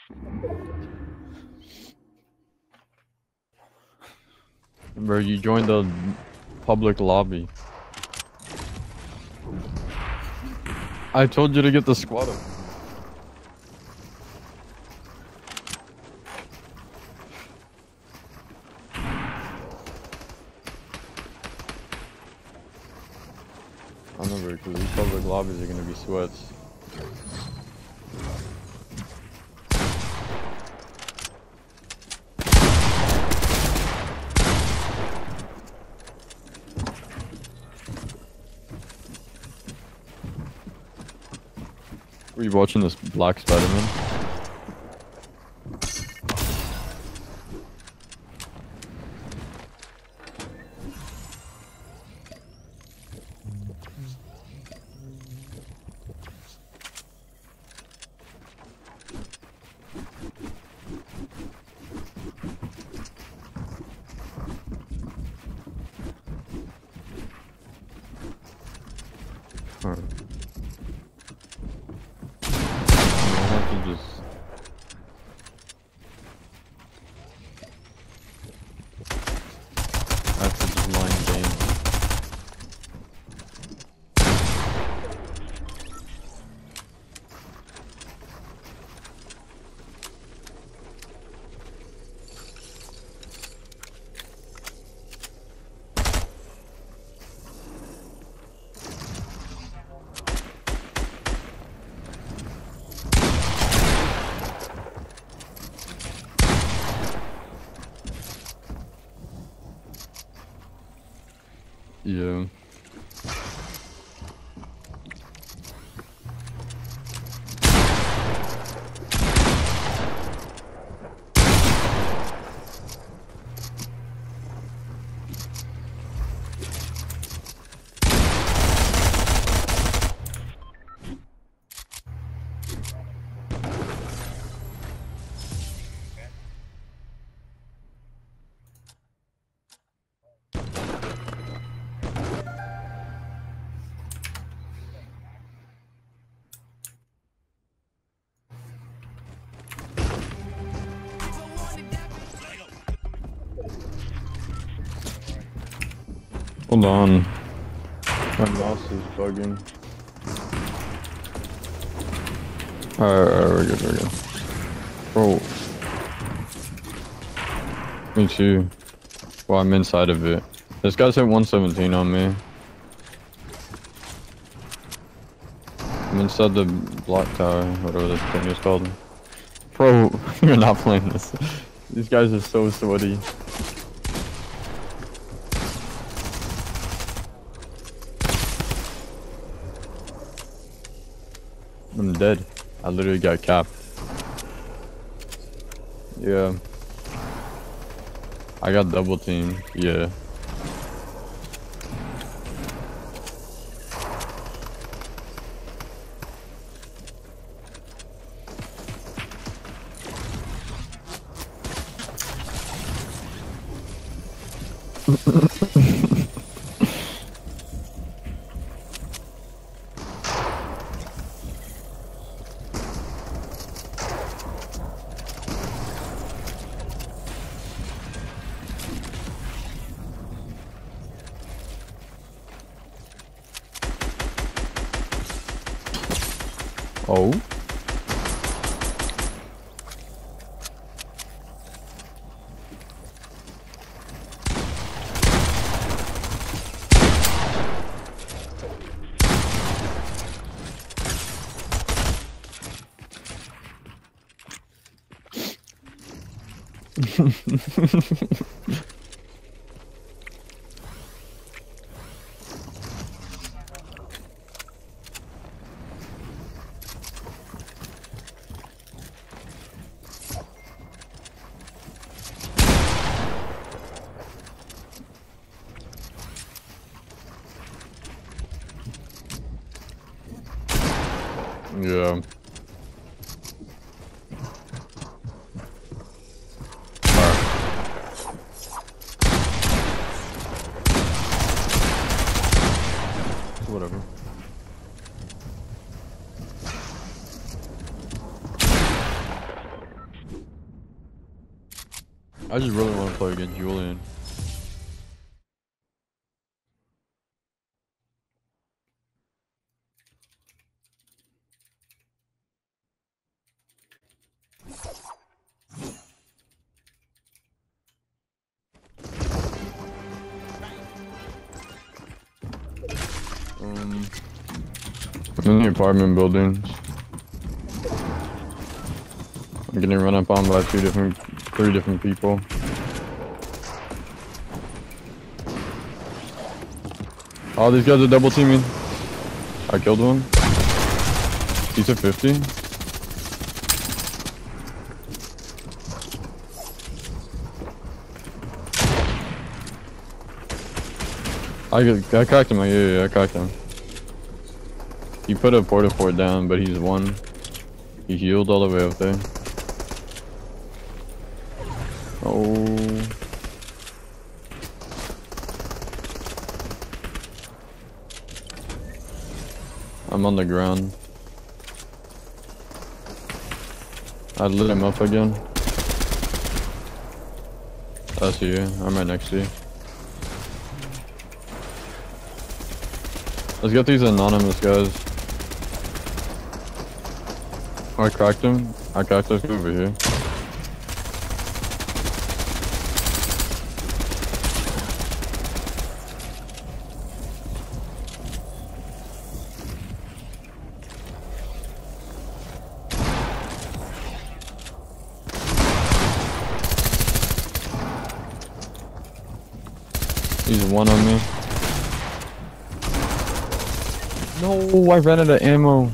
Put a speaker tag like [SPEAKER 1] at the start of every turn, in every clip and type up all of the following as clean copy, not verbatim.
[SPEAKER 1] Bro, you joined the public lobby. I told you to get the squad up. I don't know, because these public lobbies are gonna be sweats. Were you watching this Black Spider-Man? Alright. I have to just... line game. Yeah. Hold on. My mouse is bugging. Alright, we're good. Bro. Me too. Well, I'm inside of it. This guy's hit 117 on me. I'm inside the block tower, whatever this thing is called. Bro, you're not playing this. These guys are so sweaty. I'm dead. I literally got capped. Yeah. I got double teamed. Yeah. Oh. Yeah. Whatever. I just really want to play against Julian. I'm in the apartment buildings. I'm getting run up on by 3 different people. Oh, these guys are double teaming. I killed one. He's at 50. I cracked him. Yeah, I cracked him. He put a porta fort down, but he's one. He healed all the way up there. Oh. I'm on the ground. I lit him up again. I see you. I'm right next to you. Let's get these anonymous guys. Oh, I cracked him. I cracked this guy over here. He's one on me. No, I ran out of ammo.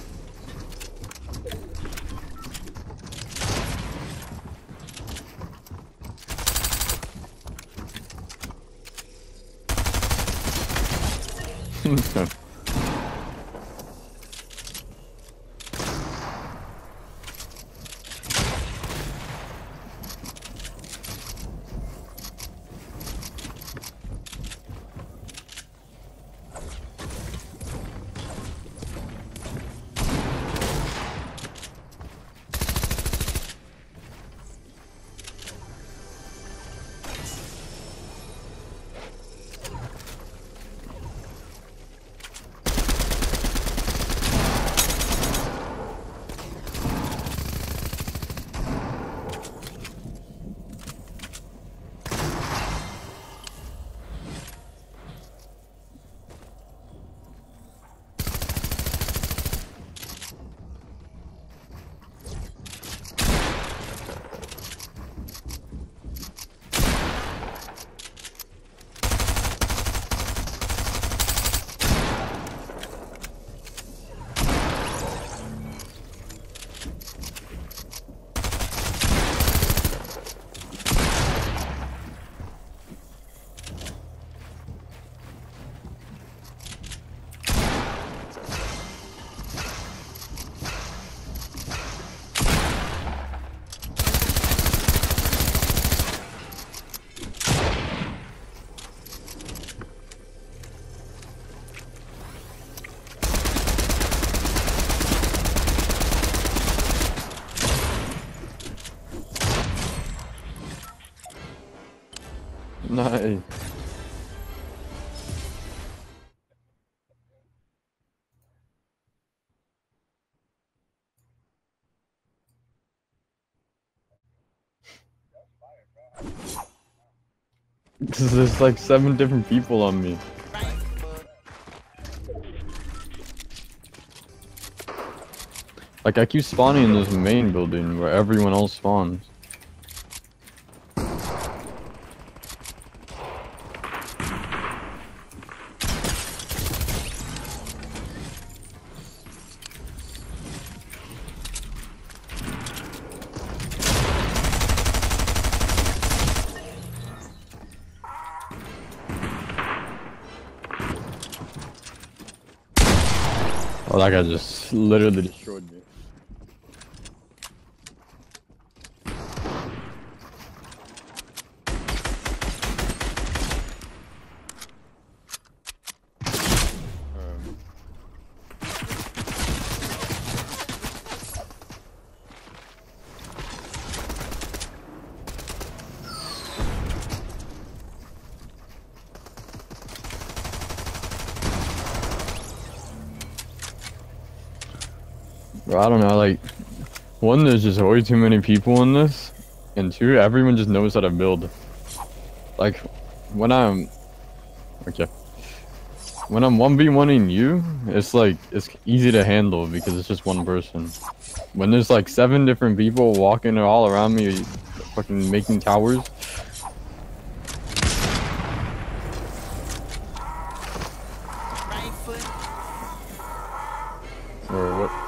[SPEAKER 1] Nice. There's like 7 different people on me. Like I keep spawning in this main building where everyone else spawns. Oh, that guy just literally destroyed me. Bro, I don't know, like, one, there's just way too many people in this, and two, everyone just knows how to build. Like, when I'm... Okay. When I'm 1v1ing you, it's like, it's easy to handle because it's just one person. When there's like 7 different people walking all around me, fucking making towers. Or what?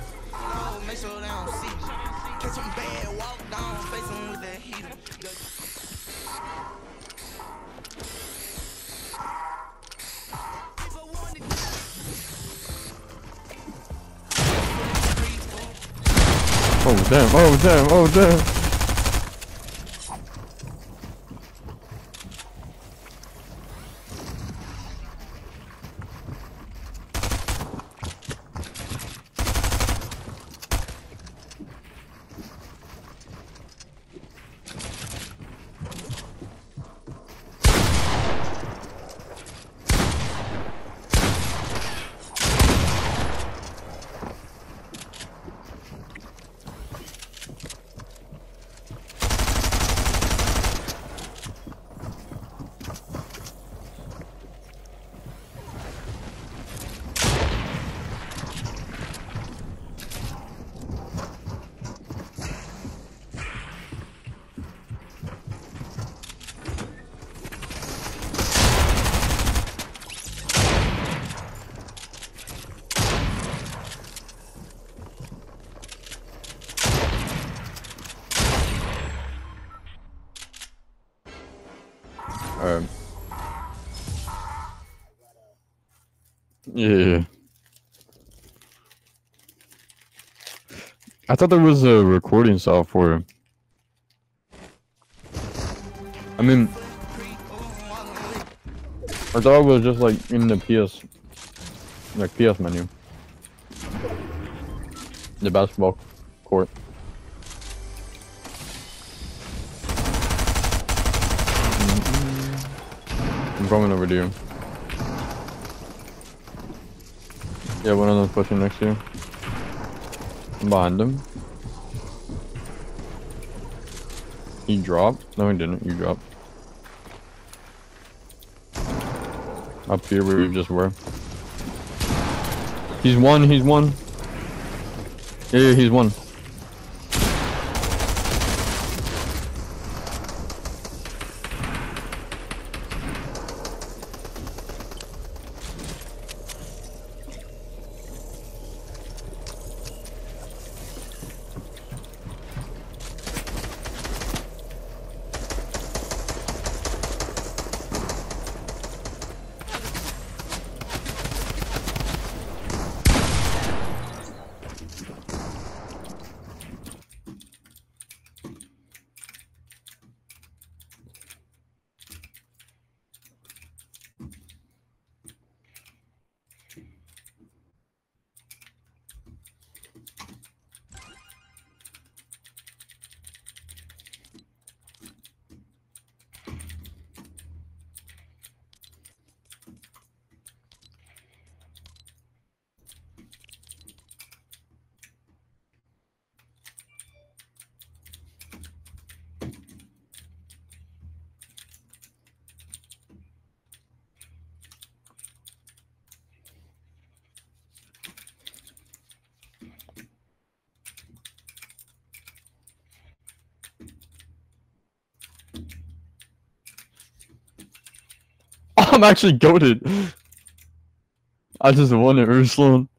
[SPEAKER 1] Oh damn, oh damn, oh damn. Yeah. I thought there was a recording software. I mean, I thought it was just like in the PS, like PS menu. The basketball court. I'm coming over to you. Yeah, one of them pushing next to you. I'm behind him. He dropped? No, he didn't. You dropped. Up here where we just were. He's one, he's one. Yeah, he's one. I'm actually goated. I just won it, Urslan.